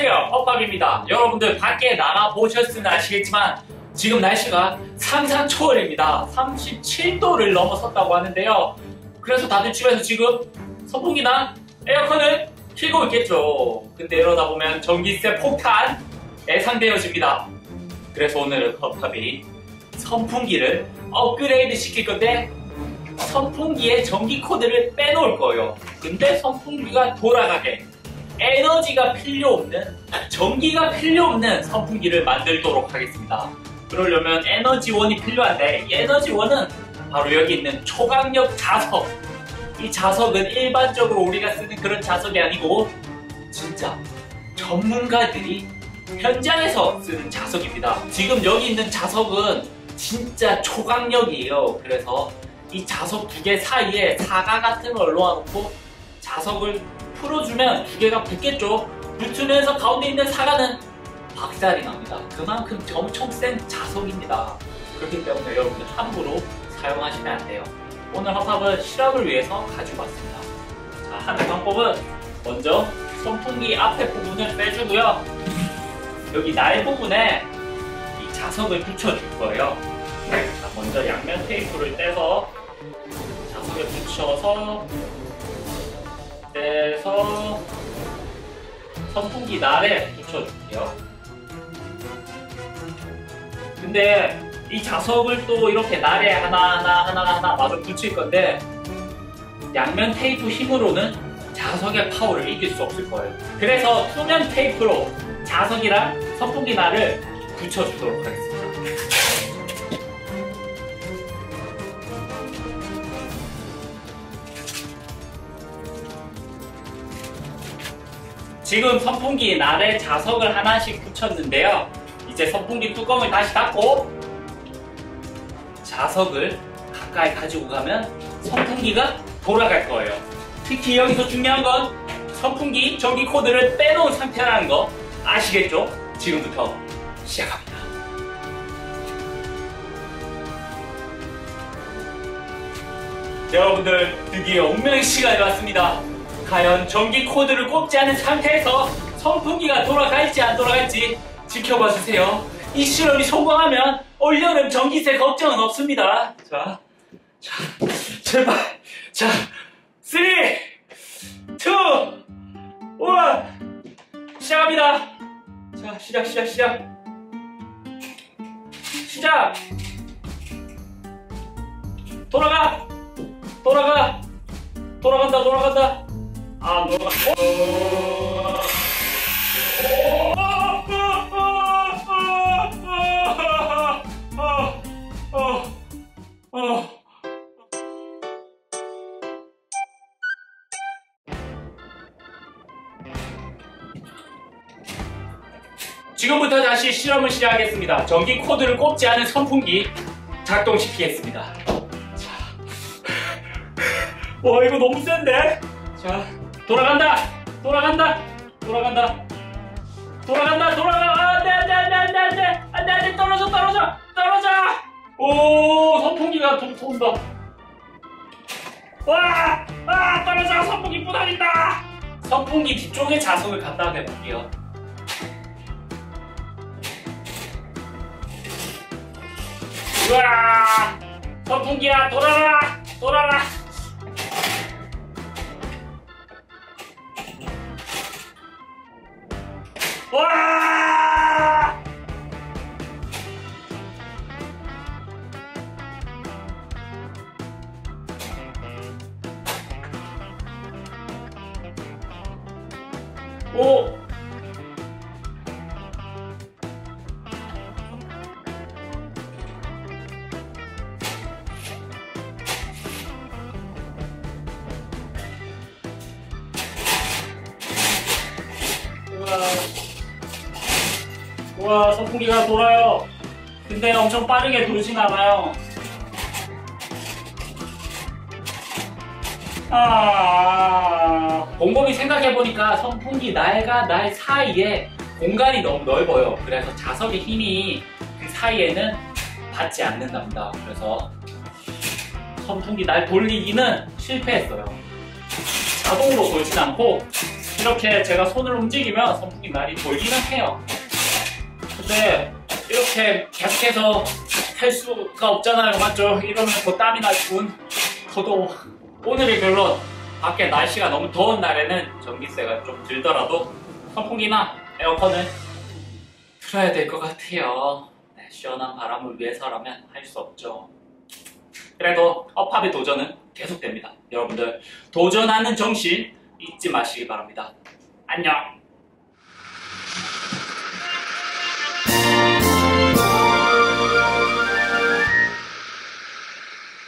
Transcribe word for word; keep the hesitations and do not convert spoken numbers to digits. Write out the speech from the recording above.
안녕하세요, 허팝입니다. 여러분들 밖에 나가보셨으면 아시겠지만 지금 날씨가 상상 초월입니다. 삼십칠 도를 넘어섰다고 하는데요. 그래서 다들 집에서 지금 선풍기나 에어컨을 켜고 있겠죠. 근데 이러다 보면 전기세 폭탄 예상되어집니다. 그래서 오늘은 허팝이 선풍기를 업그레이드 시킬 건데 선풍기에 전기 코드를 빼놓을 거예요. 근데 선풍기가 돌아가게 에너지가 필요 없는, 전기가 필요 없는 선풍기를 만들도록 하겠습니다. 그러려면 에너지원이 필요한데 이 에너지원은 바로 여기 있는 초강력 자석. 이 자석은 일반적으로 우리가 쓰는 그런 자석이 아니고 진짜 전문가들이 현장에서 쓰는 자석입니다. 지금 여기 있는 자석은 진짜 초강력이에요. 그래서 이 자석 두 개 사이에 사과 같은 걸 놓아놓고 자석을 풀어주면 두 개가 붙겠죠. 붙으면서 가운데 있는 사과는 박살이 납니다. 그만큼 엄청 센 자석입니다. 그렇기 때문에 여러분들 함부로 사용하시면 안 돼요. 오늘 허팝은 실험을 위해서 가지고 왔습니다. 자, 하는 방법은 먼저 선풍기 앞에 부분을 빼주고요. 여기 날 부분에 이 자석을 붙여줄 거예요. 자, 먼저 양면 테이프를 떼서 자석에 붙여서 떼서 선풍기 날에 붙여줄게요. 근데 이 자석을 또 이렇게 날에 하나하나 하나하나 마저 붙일 건데 양면 테이프 힘으로는 자석의 파워를 이길 수 없을 거예요. 그래서 투면 테이프로 자석이랑 선풍기 날을 붙여주도록 하겠습니다. 지금 선풍기 날에 자석을 하나씩 붙였는데요. 이제 선풍기 뚜껑을 다시 닫고 자석을 가까이 가지고 가면 선풍기가 돌아갈 거예요. 특히 여기서 중요한 건 선풍기 전기 코드를 빼놓은 상태라는 거 아시겠죠? 지금부터 시작합니다. 여러분들 드디어 운명의 시간이 왔습니다. 과연 전기 코드를 꼽지 않은 상태에서 선풍기가 돌아갈지 안 돌아갈지 지켜봐 주세요. 이 실험이 성공하면 올여름 전기세 걱정은 없습니다. 자, 자, 제발. 자, 삼, 이, 일, 시작합니다. 자, 시작, 시작, 시작. 시작. 돌아가. 돌아가. 돌아간다, 돌아간다. 아, 돌아가. 지금부터 다시 실험을 시작하겠습니다. 전기 코드를 꼽지 않은 선풍기 작동시키겠습니다. 자, 와, 이거 너무 센데? 자, 돌아간다! 돌아간다! 돌아간다! 돌아간다! 돌아가! 안 돼! 안 돼! 안 돼! 안 돼! 안 돼! 안 돼! 안 돼! 떨어져! 떨어져! 떨어져! 오! 선풍기가 도, 돈다! 와! 아! 떨어져! 선풍기 부닥인다! 선풍기 뒤쪽에 자석을 갖다 대볼게요. 우와! 선풍기야 돌아라! 돌아라! 와! 오! 우와, 선풍기가 돌아요. 근데 엄청 빠르게 돌진 않아요. 아, 곰곰이 생각해보니까 선풍기 날과 날 사이에 공간이 너무 넓어요. 그래서 자석의 힘이 그 사이에는 받지 않는답니다. 그래서 선풍기 날 돌리기는 실패했어요. 자동으로 돌진 않고 이렇게 제가 손을 움직이면 선풍기 날이 돌기는 해요. 근데 이렇게 계속해서 할 수가 없잖아요, 맞죠? 이러면 더 땀이 날 뿐. 저도 오늘의 결론, 밖에 날씨가 너무 더운 날에는 전기세가 좀 들더라도 선풍기나 에어컨을 틀어야 될 것 같아요. 네, 시원한 바람을 위해서라면 할 수 없죠. 그래도 업합의 도전은 계속됩니다. 여러분들 도전하는 정신 잊지 마시기 바랍니다. 안녕.